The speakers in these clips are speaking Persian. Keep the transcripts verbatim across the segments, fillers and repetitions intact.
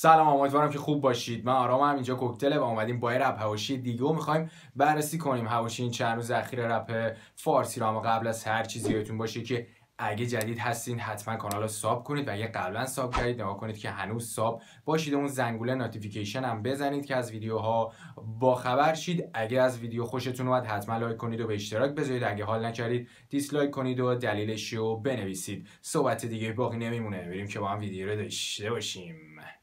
سلام، امیدوارم که خوب باشید. من آرام هم اینجا کوکتل و اومدیم با رپ حواشی دیگه و میخوایم بررسی کنیم حواشی این چند روز اخیر رپ فارسی رو. اما قبل از هر چیزی یادتون باشه که اگه جدید هستین حتما کانال رو ساب کنید و اگه قبلا ساب کردید نگاه کنید که هنوز ساب باشید و اون زنگوله نوتیفیکیشن هم بزنید که از ویدیوها با خبر شید. اگه از ویدیو خوشتون اومد حتما لایک کنید و به اشتراک بذارید. اگه حال نکردید دیسلایک کنید و دلیلش رو بنویسید. صحبت دیگه باقی نمیمونه، بریم که با هم ویدیو رو داشته باشیم.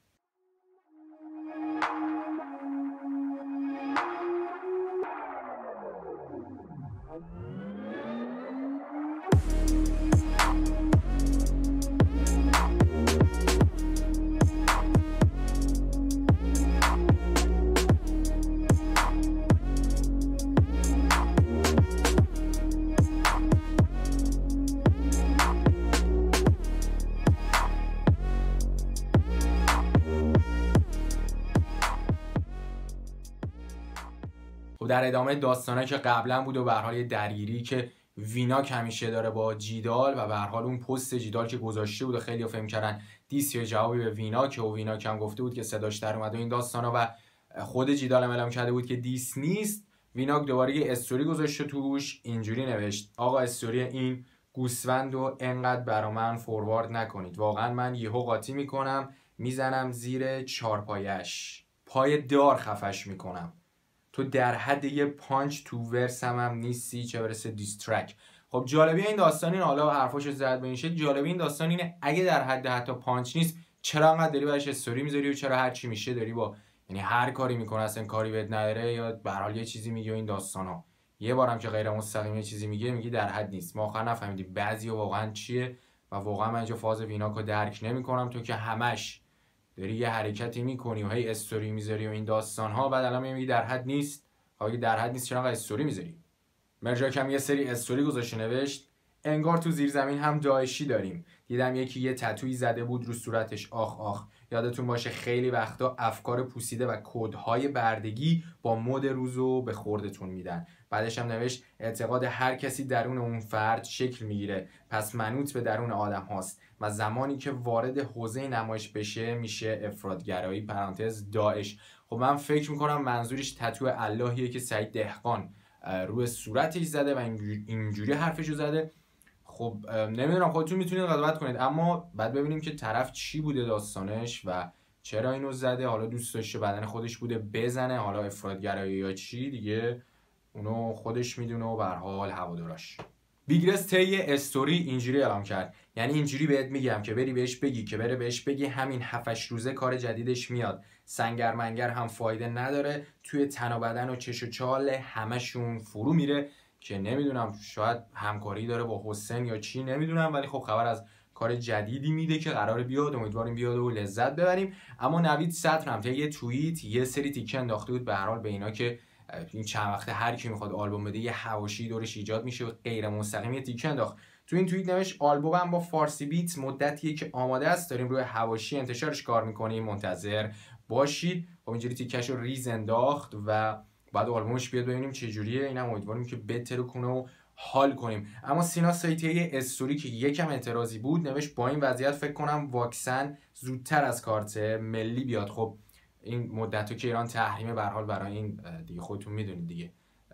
در ادامه داستانه که قبلا بود و به هر حال درگیری که ویناک همیشه داره با جیدال و به هر حال اون پست جیدال که گذاشته بود و خیلی فهم کردن دیس یا جوابی به ویناک و ویناک هم گفته بود که صداش در اومد و این داستانا و خود جیدال هم اعلام کرده بود که دیس نیست. ویناک دوباره یه استوری گذاشته توش اینجوری نوشت: آقا استوری این گوسفند و انقدر برا من فوروارد نکنید، واقعا من یهو قاطی میکنم میزنم زیر چارپایش، پای دار خفش میکنم. تو در حد یه پانچ تو ورسم هم نیستی چه برسه دیسترک. خب جالبی این داستان این، حالا حرفاشو زد به این شکل، جالبی این داستان اینه اگه در حد حتی پانچ نیست چرا انقدر داری براش استوری میذاری و چرا هر چی میشه داری با یعنی هر کاری میکنه اصلا کاری بهت نداره یا به هر حال یه چیزی میگه. این داستانا یه بارم که غیر مستقیم یه چیزی میگه میگه در حد نیست. ما آخر نفهمیدیم بعضی واقعا چیه و واقعا من اینجا فاز ویناکو درک نمیکنم. تو که همش داری یه حرکتی میکنی و هی استوری میذاری و این داستان ها، بعد الان میگی در حد نیست. اگه در حد نیست چرا انقدر استوری میذاری؟ مرجاک هم یه سری استوری گذاشته نوشت: انگار تو زیر زمین هم داعشی داریم. دیدم یکی یه تتویی زده بود رو صورتش. آخ آخ یادتون باشه خیلی وقتا افکار پوسیده و کدهای بردگی با مد روزو به خوردتون میدن. بعدش هم نوشت: اعتقاد هر کسی درون اون فرد شکل میگیره، پس منوط به درون آدم هاست و زمانی که وارد حوزه نمایش بشه میشه افراطگرایی پرانتز داعش. خب من فکر میکنم منظورش تتو اللهیه که سعید دهقان روی صورتش زده و اینجوری حرفشو زده. خب نمیدونم، خودتون میتونید قضاوت کنید، اما بعد ببینیم که طرف چی بوده داستانش و چرا اینو زده. حالا دوست داشته بدن خودش بوده بزنه، حالا افراطگرایی یا چی دیگه اونو خودش میدونه و به هر حال هواداراش. بیگرس طی استوری اینجوری اعلام کرد: یعنی اینجوری بهت میگم که بری بهش بگی که بره بهش بگی همین هفتش روزه کار جدیدش میاد، سنگر منگر هم فایده نداره، توی تن و بدن و چش و چال همشون فرو میره. که نمیدونم شاید همکاری داره با حسین یا چی نمیدونم، ولی خب خبر از کار جدیدی میده که قراره بیاد، امیدواریم بیاد و لذت ببریم. اما نوید سطر هم طی یه توییت یه سری تیکه انداخته بود به هر حال به اینا که این چند وقته هر کی میخواد آلبوم بده یه حواشی دورش ایجاد میشه و غیر مستقیم یه تیکه انداخت. تو این توییت نوشت: آلبومم با فارسی بیت مدتیه که آماده است، داریم روی حواشی انتشارش کار میکنیم، منتظر باشید. خب اینجوری تیکه‌شو ریز انداخت و بعد آلبومش بیاد ببینیم چه جوریه. اینم امیدواریم که بهتر کنه و حال کنیم. اما سینا سایتی استوری که یکم اعتراضی بود نوشت: با این وضعیت فکر کنم واکسن زودتر از کارت ملی بیاد. خب این مدتو که ایران تحریمه به هر حال برای این دیگه خودتون میدونید دیگه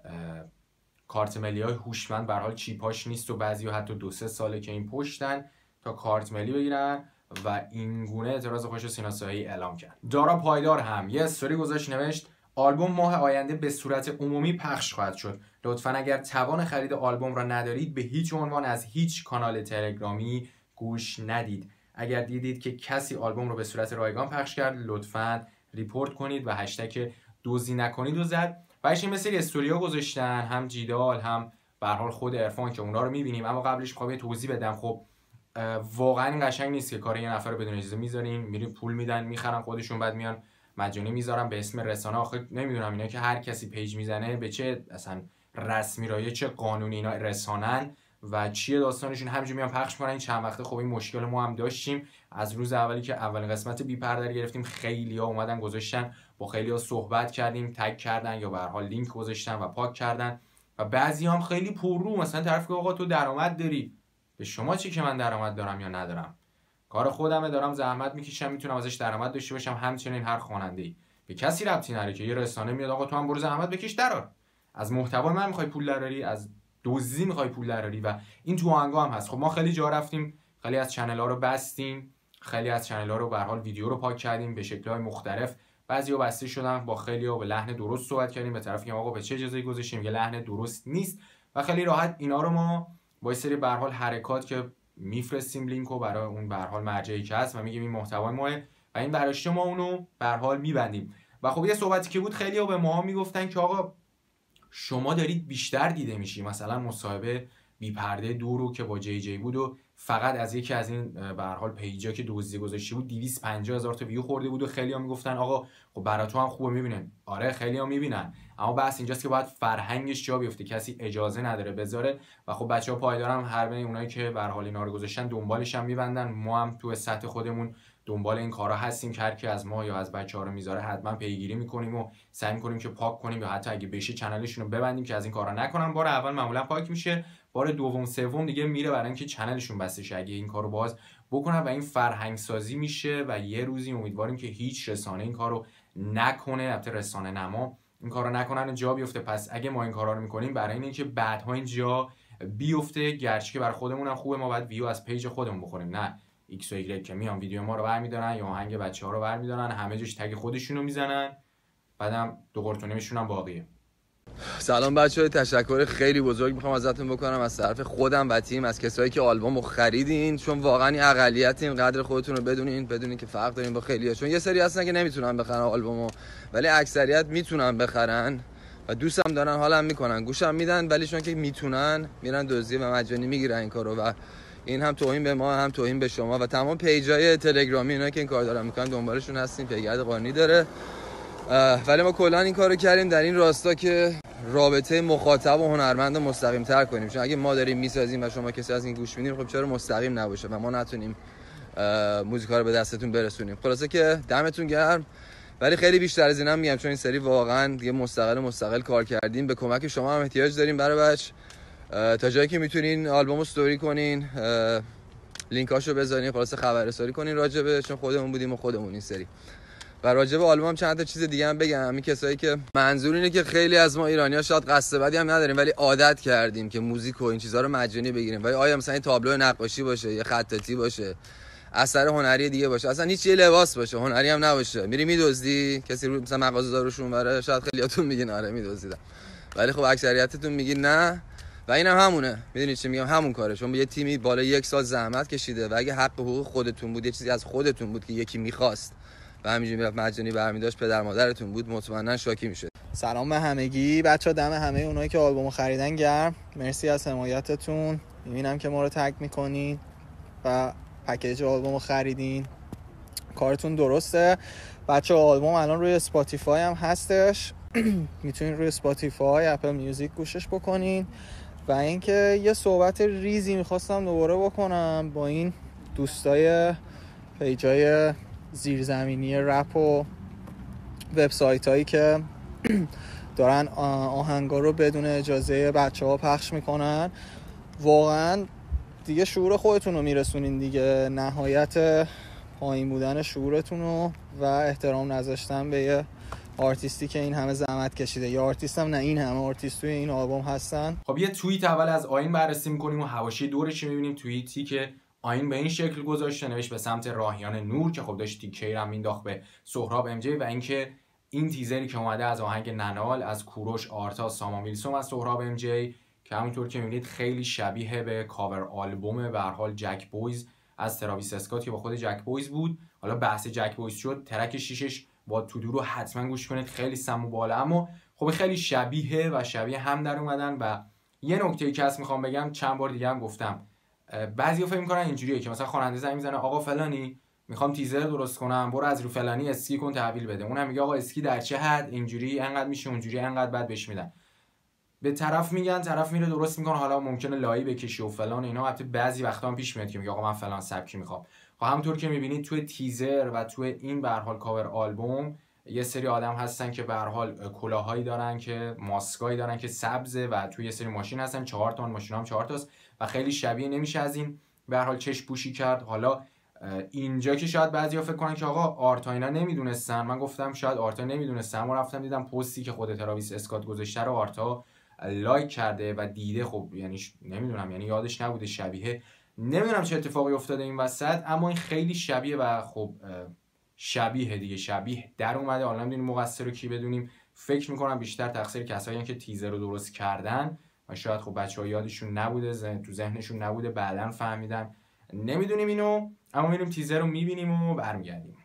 کارت ملی های هوشمند به هر حال چیپاش نیست و بعضیا حتی دو سه ساله که این پشتن تا کارت ملی بگیرن و این گونه اعتراض خودش رو سینا سایی اعلام کرد. دارا پایدار هم یه استوری گذاشت نوشت: آلبوم ماه آینده به صورت عمومی پخش خواهد شد. لطفاً اگر توان خرید آلبوم را ندارید به هیچ عنوان از هیچ کانال تلگرامی گوش ندید. اگر دیدید که کسی آلبوم رو به صورت رایگان پخش کرد لطفاً ریپورت کنید و هشتگ دزدی نکنید و زد. بعدش این مثل استوریا گذاشتن هم جیدال هم به هر حال خود عرفان که اونا رو می‌بینیم. اما قبلش می‌خوام یه توضیح بدم. خب واقعاً این قشنگ نیست که کار یه نفر رو بدون اجازه می‌ذارین، میرین پول میدن می‌خرن خودشون بعد میان مجانی میذارم به اسم رسانه. آخه نمیدونم اینا که هر کسی پیج میزنه به چه اصلا رسمی رایه چه قانونی اینا رسانن و چیه داستانشون، همینجوری میان پخش کنن. این چند وقته خب این مشکل ما هم داشتیم از روز اولی که اولین قسمت بی پرده گرفتیم. خیلی‌ها اومدن گذاشتن، با خیلی‌ها صحبت کردیم، تگ کردن یا به هر حال لینک گذاشتن و پاک کردن و بعضی هم خیلی پررو مثلا طرف که آقا تو درآمد داری، به شما چی که من درآمد دارم یا ندارم. کار خودمه، دارم زحمت میکشم، میتونم ازش درآمد داشته باشم. همچنین هر خواننده‌ای به کسی ربطی نداره که یه رسانه میاد آقا تو هم برو زحمت بکش درار، از محتوای من میخوای پول دراری، از دزدی میخوای پول دراری و این تو آهنگا هم هست. خب ما خیلی جا رفتیم، خیلی از چنل‌ها رو بستیم، خیلی از چنل‌ها رو به هر حال ویدیو رو پاک کردیم به شکل‌های مختلف، بعضی‌ها بسته شدن، با خیلی‌ها به لحن درست صحبت کردیم، به طرفی که آقا به چه اجازه‌ای گذاشتیم یه لحن درست نیست و خیلی راحت اینا رو ما با یه سری به هر حال حرکات که میفرستیم لینکو برای اون به هر حال مرجعی که هست و میگیم این محتوای ماه و این برای شما اونو به هر حال میبندیم. و خب یه صحبتی که بود خیلی‌ها به ما میگفتن که آقا شما دارید بیشتر دیده میشی، مثلا مصاحبه بی پرده دو رو که با جی جی بود و فقط از یکی از این به هر حال پیجا که دزدی گذاشته بود دویست و پنجاه هزار تا ویو خورده بود و خیلی‌ها میگفتن آقا خب برای تو هم خوبه میبینن. آره خیلی‌ها میبینن، اما بحث اینجاست که باید فرهنگش جا بیفته، کسی اجازه نداره بذاره و خب بچه‌ها پایدارم هر بین اونایی که به هر حال اینا رو گذاشتن دنبالش هم میبندن. ما هم تو سطح خودمون دنبال این کارا هستیم که هر کی از ما یا از بچه‌ها رو میذاره حتما پیگیری میکنیم و سعی میکنیم که پاک کنیم یا حتی اگه بشه چنلشون رو ببندیم که از این کارا نکنن. بار اول معمولا پاک میشه، بار دوم سوم دیگه میره برای اینکه چنلشون بسته شه اگه این کارو باز بکنن و این فرهنگ سازی میشه و یه روزی امیدواریم که هیچ رسانه این کارو نکنه، البته رسانه نما این کارو نکنن جا بیفته. پس اگه ما این کارا رو میکنیم برای اینکه بعدها این جا بیفته، گرچه که برای خودمون هم خوبه، ما باید ویو از پیج خودمون بخوریم، نه ایکس و ایگرگ که میان ویدیو ما رو برمی‌دارن یا آهنگ بچه‌ها رو برمی‌دارن همه جاش تگ خودشونو میزنن، بعدم دو قرتونیشون هم باقیه. سلام بچه‌ها، تشکر خیلی بزرگ میخوام ازتون بکنم از طرف خودم و تیم، از کسایی که آلبومو خریدین، چون واقعا این اقلیتین، قدر خودتون رو بدونین، بدونین که فرق دارین با خیلی‌ها. چون یه سری هستن که نمیتونن بخرن آلبومو ولی اکثریت میتونن بخرن و دوستم دارن، حالم میکنن، گوشم میدن، ولی چون که میتونن میرن دزدی و مجانی میگیرن این کارو و این هم توهین به ما هم توهین به شما و تمام پیجای تلگرامی اینا که این کار دارن میکنن دنبالشون هستیم، پیگرد قانونی داره. ولی ما کلا این کارو کردیم در این راستا که رابطه مخاطب و هنرمند رو مستقیم تر کنیم، چون اگه ما داریم میسازیم و شما کسی از این گوش میدین خب چرا مستقیم نباشه و ما نتونیم موزیکا رو به دستتون برسونیم. خلاصه که دمتون گرم، ولی خیلی بیشتر از اینم میگم چون این سری واقعا دیگه مستقل مستقل کار کردیم، به کمک شما هم احتیاج داریم برای بچ تا جایی که میتونین آلبومو استوری کنین، لینکاشو بذارین، خلاصه خبررسانی کنین راجبه، چون خودمون بودیم و خودمون این سری. و راجب آلبوم هم چند تا چیز دیگه هم بگم. این کسایی که منظور اینه که خیلی از ما ایرانی‌ها شاید قصد بدی هم نداریم ولی عادت کردیم که موزیک و این چیزا رو مجانی بگیریم، ولی آیا مثلا این تابلو نقاشی باشه، یه خطاطی باشه، اثر هنری دیگه باشه، اصلا هیچ یه لباس باشه هنری هم نباشه، میری میدزدی، کسی رو مثلا مغازه‌دارشون بره، شاید خیلیاتون میگین آره میدزدیدم، ولی خب اکثریتتون میگین نه. و اینم هم همونه، میدونید چی میگم، همون کاره. چون یه تیمی بالا یک سال زحمت کشیده و اگه حق حقوق خودتون بود، یه چیزی از خودتون بود که یکی می‌خواست و همینجوری میرفت مجانی برمی‌داشت، پدر مادرتون بود، مطمئنا شاکی میشد. سلام به همگی بچه‌ها، دم همه اونایی که آلبومو خریدن گرم، مرسی از حمایتتون. میبینم که ما رو تگ میکنین و پکیج آلبومو خریدین، کارتون درسته. بچه‌ها آلبوم الان روی اسپاتیفای هم هستش میتونین روی اسپاتیفای، اپل میوزیک گوشش بکنین. و اینکه یه صحبت ریزی میخواستم دوباره بکنم با این دوستای پیجای زیرزمینی رپ و وبسایت هایی که دارن آهنگا رو بدون اجازه بچه ها پخش میکنن. واقعا دیگه شعور خودتون رو میرسونین دیگه، نهایت پایین بودن شعورتون رو و احترام نذاشتن به یه آرتیستی که این همه زحمت کشیده. یا آرتیست هم نه، این همه آرتیست توی این آلبوم هستن. خب یه توییت اول از آیین بررسی میکنیم و حواشی دورش میبینیم. توییتی که آیین به این شکل گذاشته، نوشت به سمت راهیان نور که خب داشت تیکه رو مینداخت به سهراب ام جی و اینکه این تیزری که اومده از آهنگ ننال از کوروش، آرتا، سامان ویلسون و سهراب ام جی که همونطور که میبینید خیلی شبیه به کاور آلبوم به هر حال جک بویز از تراویس اسکات که با خود جک بویز بود. حالا بحث جک بویز شد، ترک شیشش با تودو رو حتما گوش کنید، خیلی سم و بالا، اما خب خیلی شبیه و شبیه هم در اومدن. و یه نکته‌ای که هست میخوام بگم، چند بار دیگه هم گفتم، بعضیا فکر می‌کنن اینجوریه که مثلا خواننده زنگ میزنه آقا فلانی میخوام تیزر درست کنم، برو از رو فلانی اسکی کن تحویل بده، اونم میگه آقا اسکی در چه حد، اینجوری انقدر میشه، اونجوری انقدر، بعد بهش میدن. به طرف میگن، طرف میره درست میکنه، حالا ممکنه لایی بکشی و فلان اینا، البته بعضی وقتا هم پیش میاد که میگه آقا من فلان سبکی میخوام. خب همونطور که میبینید توی تیزر و توی این به هر حال کاور آلبوم یه سری آدم هستن که به هر حال کلاهایی دارن که ماسکایی دارن که سبزه و توی یه سری ماشین هستن، چهار تا ماشین هم چهار تاست و خیلی شبیه نمیشه از این به هر حال چشم پوشی کرد. حالا اینجا که شاید بعضیا فکر کنن که آقا آرتا اینا نمیدونستن، من گفتم شاید آرتا نمیدونستن، اما رفتم دیدم پستی که خود تراویس اسکات گذاشته رو آرتا لایک کرده و دیده. خب یعنی نمیدونم، یعنی یادش نبوده، شبیه، نمیدونم چه اتفاقی افتاده این وسط، اما این خیلی شبیه و خب شبیه دیگه، شبیه در اومده. حالا نمیدونیم مقصر رو کی بدونیم، فکر میکنم بیشتر تقصیر کسایی که تیزر رو درست کردن و شاید خب بچه‌ها یادشون نبوده، ذهن تو ذهنشون نبوده، بعدن فهمیدن. نمیدونیم اینو، اما میریم تیزر رو میبینیم و برمیگردیم.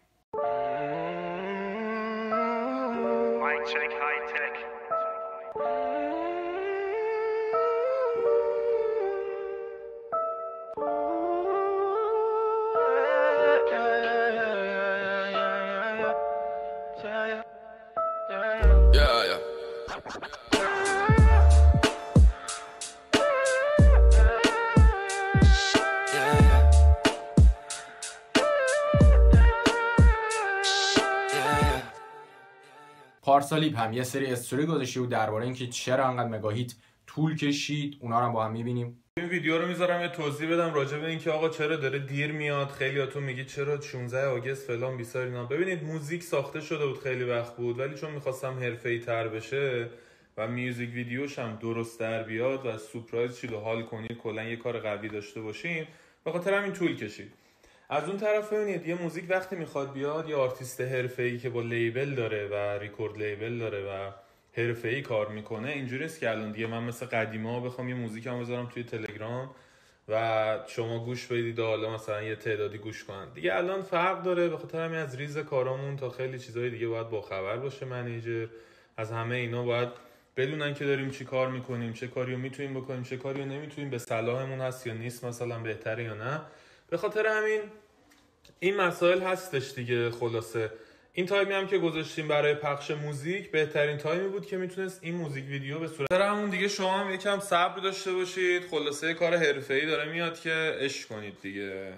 پارسالیپ هم یه سری استوری گذاشته بود درباره اینکه چرا انقدر مگاهیت طول کشید، اونا رو هم با هم می‌بینیم. این ویدیو رو میذارم یه توضیح بدم راجع به اینکه آقا چرا داره دیر میاد. خیلیاتون میگید چرا شانزده آگوست فلان بیسار اینا. ببینید موزیک ساخته شده بود خیلی وقت بود، ولی چون می‌خواستم حرفه‌ای‌تر بشه و میوزیک ویدیوش هم درست در بیاد و سورپرایز شید و حال کنید، کلا یه کار قوی داشته باشیم، به خاطر همین طول کشید. از اون طرف ببینید یه موزیک وقتی میخواد بیاد، یه آرتیست حرفه‌ای که با لیبل داره و ریکورد لیبل داره و حرفه‌ای کار میکنه، اینجوری است که الان دیگه من مثل قدیما بخوام یه موزیکم بذارم توی تلگرام و شما گوش بدید و حالا مثلا یه تعدادی گوش کنن، دیگه الان فرق داره. به خاطر همین از ریز کارامون تا خیلی چیزای دیگه باید با خبر باشه منیجر، از همه اینا باید بدونن که داریم چی کار میکنیم، چه کاریو میتونیم بکنیم، چه کاریو نمیتونیم، به صلاحمون هست یا نیست، مثلا بهتره یا نه. به خاطر همین این مسائل هستش دیگه. خلاصه این تایمی هم که گذاشتیم برای پخش موزیک بهترین تایمی بود که میتونست این موزیک ویدیو به صورت همون دیگه. شما هم یکم صبر داشته باشید، خلاصه کار حرفه‌ای داره میاد که عشق کنید دیگه.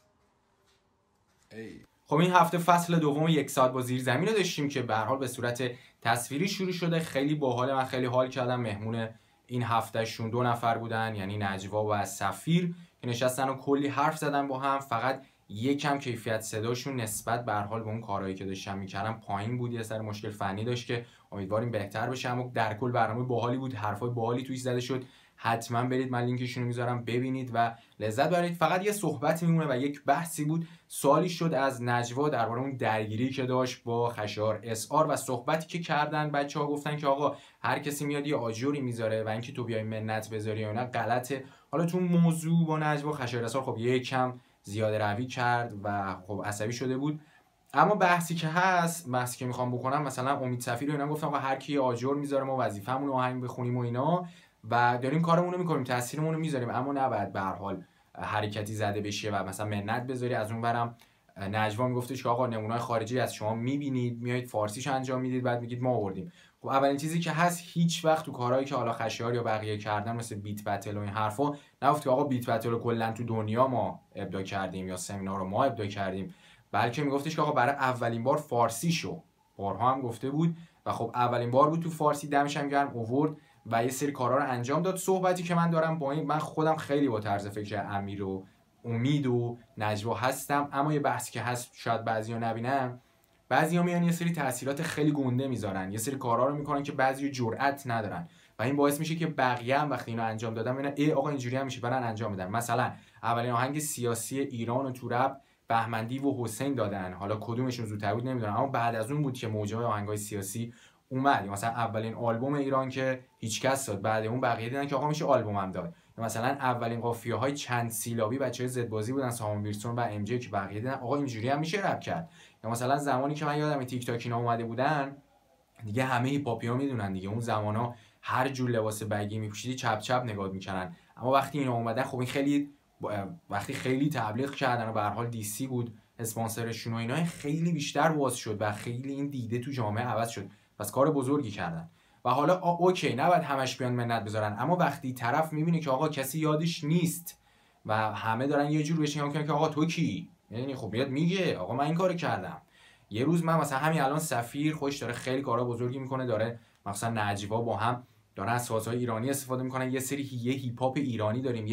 ای. خب این هفته فصل دوم یک ساعت با زیرزمین رو داشتیم که به هر حال به صورت تصویری شروع شده. خیلی باحال، من خیلی حال کردم. مهمون این هفتهشون دو نفر بودن، یعنی نجوا و سفیر، که نشستن و کلی حرف زدن با هم. فقط یکم کیفیت صداشون نسبت به هر حال به اون کارهایی که داشتن میکردن پایین بود، یه سر مشکل فنی داشت که امیدواریم بهتر بشه. اما در کل برنامه باحالی بود، حرفای باحالی توش زده شد. حتما برید، من لینکشون رو میذارم، ببینید و لذت ببرید. فقط یه صحبتی میمونه و یک بحثی بود. سوالی شد از نجوا درباره اون درگیری که داشت با خشایار اس آر و صحبتی که کردن. بچه‌ها گفتن که آقا هر کسی میاد یه آجوری میذاره و اینکه تو بیای منت بذاری یا نه غلطه. حالا تو موضوع با نجوا خشایار اس آر خب یکم زیاده روی کرد و خب عصبی شده بود. اما بحثی که هست، بحثی که میخوام بکنم، مثلا امید سفیر و اینا گفتن آقا هر کی آجر میذاره ما وظیفه‌مون آهنگ بخونیم و اینا و داریم کارمون رو میکنیم، تاثیرمون رو میذاریم، اما نباید به هر حال حرکتی زده بشه و مثلا منت بذاری. از اون برم نجوا میگفتش که آقا نمونه‌های خارجی از شما میبینید، میایید فارسیش انجام میدید، بعد میگید ما آوردیم. خب اولین چیزی که هست، هیچ وقت تو کارهایی که حالا خشایار یا بقیه کردن مثل بیت بتل و این حرفا نگفت که آقا بیت بتل رو کلا تو دنیا ما ابداع کردیم یا سمینار رو ما ابداع کردیم، بلکه میگفتش که آقا برای اولین بار فارسی شو. بارها هم گفته بود و خب اولین بار بود تو فارسی، دمش هم گرم آورد و یه سری کارا رو انجام داد. صحبتی که من دارم با این، من خودم خیلی با طرز فکر امیر و امید و نجوا هستم، اما یه بحثی که هست شاید بعضیا نبینن، بعضیا میان یه سری تاثیرات خیلی گنده میذارن، یه سری کارا رو میکنن که بعضیا جرئت ندارن و این باعث میشه که بقیه هم وقتی اینو انجام دادن ببینن ای آقا اینجوری هم میشه، برن انجام بدن. مثلا اولین آهنگ سیاسی ایران و تو رپ بهمندی و حسین دادن، حالا کدومشون زودتر بود نمیدونم، اما بعد از اون بود که موجه آهنگای سیاسی اومد. مثلا اولین آلبوم ایران که هیچکس داد، بعد اون بقیه دیدن که آقا میشه آلبوم هم داد. مثلا اولین قافیه‌های چند سیلابی بچه‌های زد بازی بودن، سامان ویلسون و ام جی، که بقیه دیدن آقا اینجوری هم میشه رپ کرد. یا مثلا زمانی که من یادم تیک تاک اینا اومده بودن دیگه همه هیپ هاپیا میدونن دیگه، اون زمانا هر جور لباس بگی میپوشیدی چپ چپ نگاه میکردن، اما وقتی اینا اومدن خب این خیلی وقتی خیلی تبلیغ کردن و به هر حال دی سی بود اسپانسرشون و اینا، خیلی بیشتر واز شد و خیلی این دیده تو جامعه عوض شد. پس کار بزرگی کردن. و حالا اوکی نباید همش بیان منت بذارن، اما وقتی طرف میبینه که آقا کسی یادش نیست و همه دارن یه جور بهش نگاه میکنن که آقا تو کی، یعنی خب میاد میگه آقا من این کارو کردم. یه روز من مثلا همین الان سفیر خوش داره خیلی کارا بزرگی میکنه، داره مثلا نجوا با هم دارن از سازهای ایرانی استفاده میکنن، یه سری یه هیپ هاپ ایرانی داریم، یه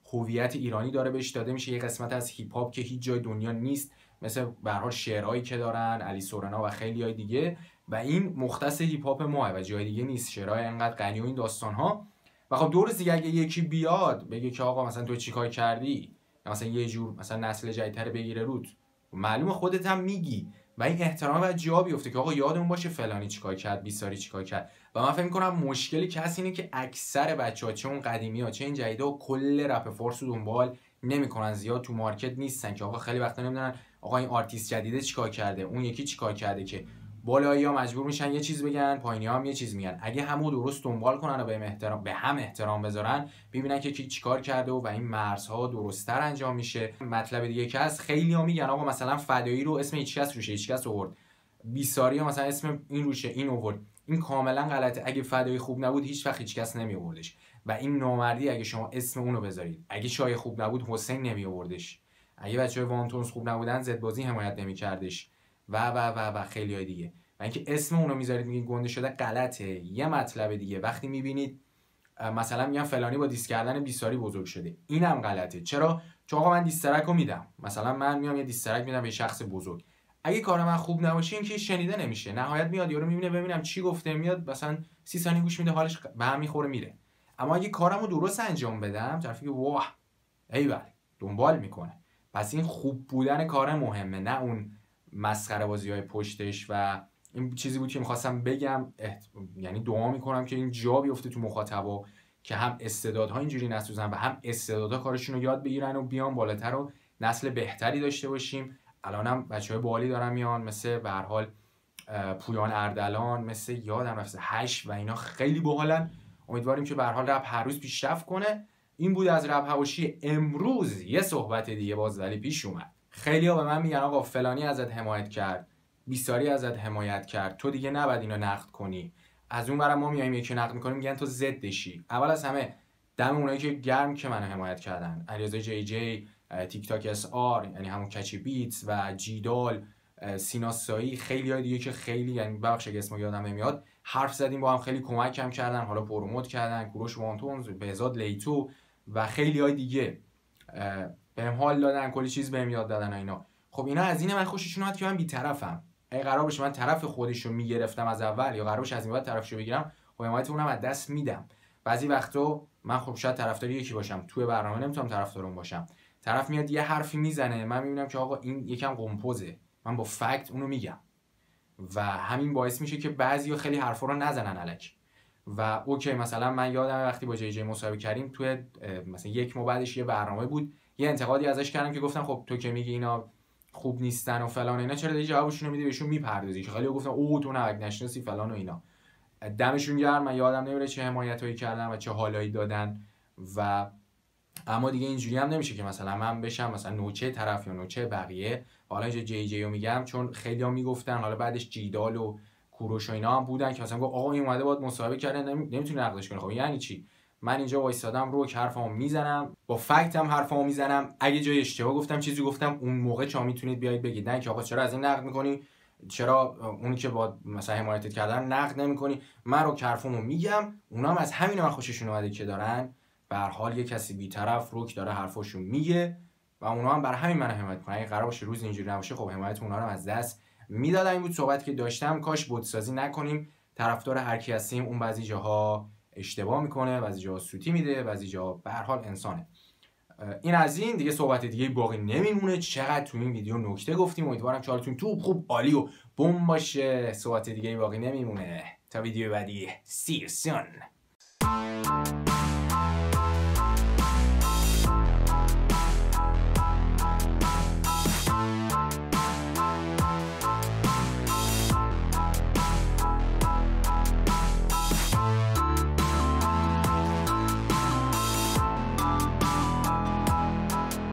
هویت ایرانی داره بهش داده میشه، یه قسمت از هیپ هاپ که هیچ جای دنیا نیست، مثل به هر حال شعرهایی که دارن علی سورنا و خیلی های دیگه، و این مختص هیپ هاپ ماه و جای دیگه نیست، شعرهای انقدر غنی و این داستان ها. و خب دور دیگه اگه یکی بیاد بگه که آقا مثلا تو چیکار کردی، مثلا یه جور مثلا نسل جدیدتر بگیره روت، معلومه خودت هم میگی و این احترام و جا بیفته که آقا یادمون باشه فلانی چیکار کرد، بیساری چیکار کرد. و من فکر می‌کنم مشکلی که هست اینه که اکثر بچه‌ها چه اون قدیمی‌ها چه این جدیدا کل رپ فارس رو دنبال نمی‌کنن، زیاد تو مارکت نیستن که آقا خیلی وقتا نمی‌دونن آقا این آرتیست جدیده چیکار کرده، اون یکی چیکار کرده، که بالایی‌ها مجبور میشن یه چیز بگن، پایینی‌ها هم یه چیز میگن. اگه همو درست دنبال کنن و به احترام به هم احترام بذارن، ببینن که کی چیکار کرده و, و این مرزها درست‌تر انجام میشه. مطلب دیگه که هست، خیلی‌ها میگن آقا مثلا فدایی رو اسم هیچکس روشه، هیچکس آورد، بیساری مثلا اسم این روشه، این آورد. این کاملا غلطه. اگه فدایی خوب نبود هیچ وقت هیچکس نمی‌آوردش و این نامردی اگه شما اسم اونو بذارید. اگه شای خوب نبود حسین نمی‌آوردش، اگه بچه‌های وانتونز خوب نبودن زدبازی حمایت نمی‌کردش و و و و خیلی‌های دیگه. و اینکه اسم اونو میذارید میگین گنده شده غلطه. یه مطلب دیگه، وقتی میبینید مثلا میگن فلانی با دیس کردن بیساری بزرگ شده، اینم غلطه. چرا؟ چون آقا من دیسترک رو میدم، مثلا من میام یه دیسترک میدم به شخص بزرگ، اگه کار من خوب نباشه این که شنیده نمیشه، نهایت میاد یارو میبینه ببینم چی گفته، میاد مثلا سی ثانیه گوش میده، حالش به هم میخوره میره. اما اگه کارمو درست انجام بدم طرفی که واه ایول دنبال میکنه. پس این خوب بودن کار مهمه، نه اون مسخره بازی‌های پشتش. و این چیزی بود که میخواستم بگم. احت... یعنی دعا میکنم که این جا بیفته تو مخاطبا که هم استعدادها اینجوری نسوزن و هم استعدادها کارشون رو یاد بگیرن و بیان بالاتر و نسل بهتری داشته باشیم. الانم بچهای بالی دارن میان، مثل به هر حال پویان اردلان، مثل یادم رفته هش و اینا، خیلی باحالن. امیدواریم که به هر حال رپ هر روز پیشرفت کنه. این بود از رپ حواشی امروز. یه صحبت دیگه باز ولی پیش اومد. خیلی‌ها به من میگن آقا فلانی ازت حمایت کرد، بیساری ازت حمایت کرد، تو دیگه نباید اینو نقد کنی. از اون برم ما میایم یکی نقد میکنیم میگن تو ضدشی. اول از همه دم اونایی که گرم که منو حمایت کردن، علیرضا جی جی، تیک تاک اس آر یعنی همون کچی بیتس و جیدال، سینا سایی، خیلی های دیگه که خیلی یعنی بخش اگه اسمو یادم نمیاد حرف زدیم با هم، خیلی کمک هم کردن، حالا پروموت کردن، کوروش وانتونز، بهزاد لیتو و خیلی های دیگه بهم حال دادن، کلی چیز بهم یاد دادن و اینا. خب اینا از اینه من خوششون اومد که من بی‌طرفم. اگه قرار باشه من طرف خودشو میگرفتم از اول یا قرار باشه از این بعد طرفشو بگیرم، خب حمایت اونم از دست میدم. بعضی وقتا من خب شاید طرفدار یکی باشم، توی برنامه نمیتونم طرفدار اون باشم. طرف میاد یه حرفی میزنه، من میبینم که آقا این یکم قمپوزه، من با فکت اونو میگم و همین باعث میشه که بعضیا خیلی حرفا رو نزنن الکی. و اوکی مثلا من یادم وقتی با جی جی مصاحبه کردیم توی مثلا یک ماه بعدش یه برنامه بود، یه انتقادی ازش کردم که گفتم خب تو که میگی اینا خوب نیستن و فلان اینا، چرا دیگه جوابشون رو میدی بهشون میپردازی؟ که خیلی گفتن اوه تو نهک نشناسی فلان و اینا. دمشون گرم، من یادم نمیره چه حمایتایی کردن و چه حالایی دادن. و اما دیگه اینجوری هم نمیشه که مثلا من بشم مثلا نوچه طرف یا نوچه بقیه. حالا اینجا جی جی رو میگم چون خیلی‌ها میگفتن، حالا بعدش جیدال و کوروش و اینا هم بودن که مثلا گفت آقا این اومده باید مصاحبه کرده نمیتونه نقدش کنه. خب یعنی چی؟ من اینجا وایسادم رو حرفامو میزنم، با فکت هم حرفامو میزنم. اگه جای اشتباه گفتم چیزی گفتم اون موقع شما میتونید بیاید بگید نه که آقا چرا از این نقد میکنی، چرا اونی که با مثلا حمایتت کردن نقد نمیکنی. من رو حرفامو میگم، اونا هم از همین من خوششون اومده که دارن به هر حال یه کسی بی‌طرف روک داره حرفاشو میگه و اونا هم برای همین منو حمایت کنن. اگه قرار باشه روز اینجوری نباشه خب حمایت اونا رو از دست میدادن. این بود صحبتی که داشتم. کاش بت‌سازی نکنیم، طرفدار هر کی هستیم اون بعضی جاها اشتباه میکنه، بعضی جاها سوتی میده، بعضی جاها به هر حال انسانه. این از این دیگه، صحبت دیگه باقی نمیمونه. چقدر تو این ویدیو نکته گفتیم، امیدوارم که حالتون تو خوب عالی و بم باشه. صحبت دیگه باقی نمیمونه تا ویدیو بعدی. See you soon.